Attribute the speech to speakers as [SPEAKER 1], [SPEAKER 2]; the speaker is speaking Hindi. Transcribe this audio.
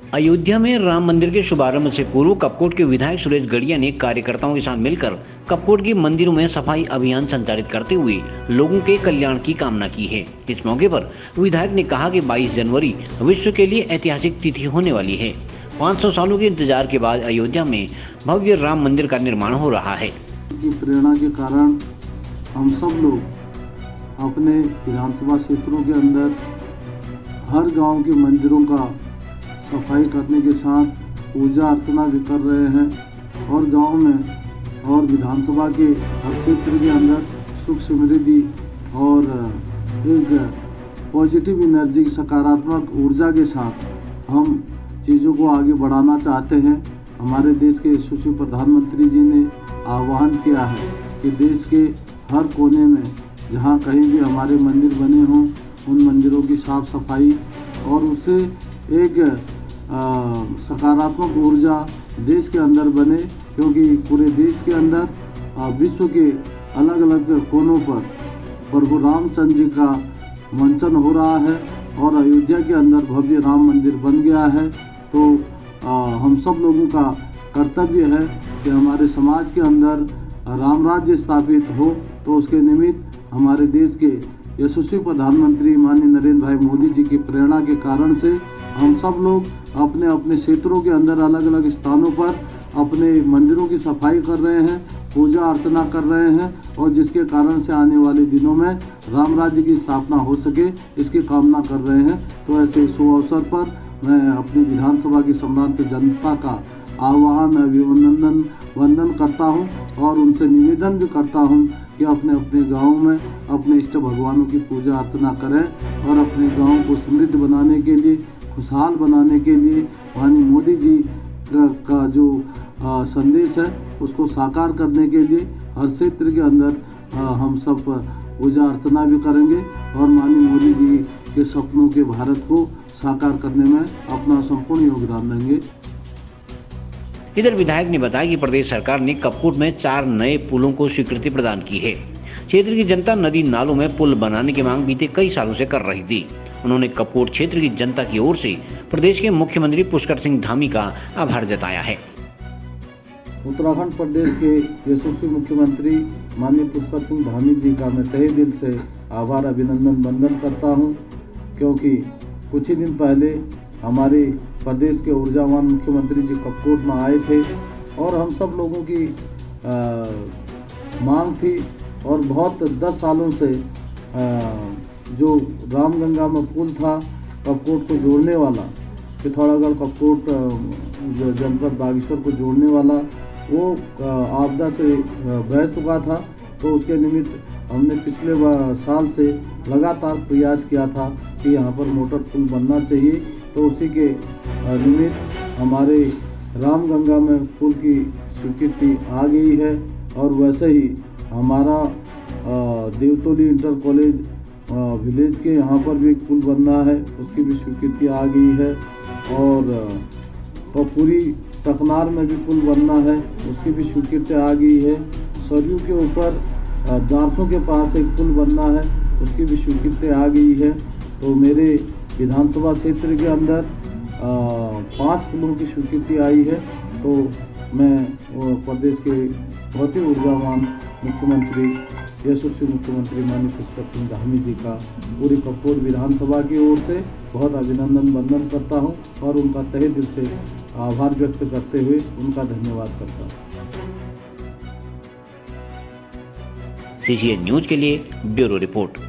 [SPEAKER 1] अयोध्या में राम मंदिर के शुभारंभ से पूर्व कपकोट के विधायक सुरेश गड़िया ने कार्यकर्ताओं के साथ मिलकर कपकोट के मंदिरों में सफाई अभियान संचालित करते हुए लोगों के कल्याण की कामना की है। इस मौके पर विधायक ने कहा कि 22 जनवरी विश्व के लिए ऐतिहासिक तिथि होने वाली है। 500 सालों के इंतजार के बाद अयोध्या में भव्य राम मंदिर का निर्माण हो रहा है।
[SPEAKER 2] की प्रेरणा के कारण हम सब लोग अपने विधानसभा क्षेत्रों के अंदर हर गांव के मंदिरों का सफाई करने के साथ पूजा अर्चना भी कर रहे हैं और गांव में और विधानसभा के हर क्षेत्र के अंदर सुख समृद्धि और एक पॉजिटिव एनर्जी सकारात्मक ऊर्जा के साथ हम चीज़ों को आगे बढ़ाना चाहते हैं। हमारे देश के यशस्वी प्रधानमंत्री जी ने आह्वान किया है कि देश के हर कोने में जहां कहीं भी हमारे मंदिर बने हों उन मंदिरों की साफ सफाई और उससे एक सकारात्मक ऊर्जा देश के अंदर बने, क्योंकि पूरे देश के अंदर विश्व के अलग अलग कोनों पर प्रभु रामचंद्र जी का मंचन हो रहा है और अयोध्या के अंदर भव्य राम मंदिर बन गया है। तो हम सब लोगों का कर्तव्य है कि हमारे समाज के अंदर राम राज्य स्थापित हो, तो उसके निमित्त हमारे देश के यशस्वी प्रधानमंत्री माननीय नरेंद्र भाई मोदी जी की प्रेरणा के कारण से हम सब लोग अपने अपने क्षेत्रों के अंदर अलग अलग स्थानों पर अपने मंदिरों की सफाई कर रहे हैं, पूजा अर्चना कर रहे हैं और जिसके कारण से आने वाले दिनों में राम राज्य की स्थापना हो सके इसकी कामना कर रहे हैं। तो ऐसे शुभ अवसर पर मैं अपनी विधानसभा की सम्मानित जनता का आह्वान अभिनंदन वंदन करता हूं और उनसे निवेदन भी करता हूं कि अपने अपने गाँव में अपने इष्ट भगवानों की पूजा अर्चना करें और अपने गाँव को समृद्ध बनाने के लिए, खुशहाल बनाने के लिए माननीय मोदी जी का जो संदेश है उसको साकार करने के लिए हर क्षेत्र के अंदर हम सब पूजा अर्चना भी करेंगे और माननीय मोदी जी के सपनों के भारत को साकार करने में अपना संपूर्ण योगदान देंगे।
[SPEAKER 1] इधर विधायक ने बताया कि प्रदेश सरकार ने कपकोट में 4 नए पुलों को स्वीकृति प्रदान की है। क्षेत्र की जनता नदी नालों में पुल बनाने की मांग बीते कई सालों से कर रही थी। उन्होंने कपकोट क्षेत्र की जनता की ओर से प्रदेश के मुख्यमंत्री पुष्कर सिंह धामी का आभार जताया है।
[SPEAKER 2] उत्तराखंड प्रदेश के यशस्वी मुख्यमंत्री माननीय पुष्कर सिंह धामी जी का मैं तहे दिल से आभार अभिनंदन वंदन करता हूं, क्योंकि कुछ ही दिन पहले हमारे प्रदेश के ऊर्जावान मुख्यमंत्री जी कपकोट में आए थे और हम सब लोगों की मांग थी और बहुत 10 सालों से जो रामगंगा में पुल था कपकोट को जोड़ने वाला, पिथौरागढ़ कपकोट जनपद बागेश्वर को जोड़ने वाला, वो आपदा से बह चुका था। तो उसके निमित्त हमने पिछले साल से लगातार प्रयास किया था कि यहाँ पर मोटर पुल बनना चाहिए। तो उसी के निमित्त हमारे रामगंगा में पुल की स्वीकृति आ गई है और वैसे ही हमारा देवतोली इंटर कॉलेज विलेज के यहाँ पर भी एक पुल बनना है, उसकी भी स्वीकृति आ गई है और कपूरी तकनार में भी पुल बनना है, उसकी भी स्वीकृति आ गई है। सरयू के ऊपर दारसों के पास एक पुल बनना है, उसकी भी स्वीकृति आ गई है। तो मेरे विधानसभा क्षेत्र के अंदर 5 पुलों की स्वीकृति आई है। तो मैं प्रदेश के बहुत ही ऊर्जावान मुख्यमंत्री यशस्वी मुख्यमंत्री माननीय पुष्कर सिंह धामी जी का पूरी कपकोट विधानसभा की ओर से बहुत अभिनंदन वंदन करता हूं और उनका तहे दिल से आभार व्यक्त करते हुए उनका धन्यवाद करता हूं।
[SPEAKER 1] CCN न्यूज के लिए ब्यूरो रिपोर्ट।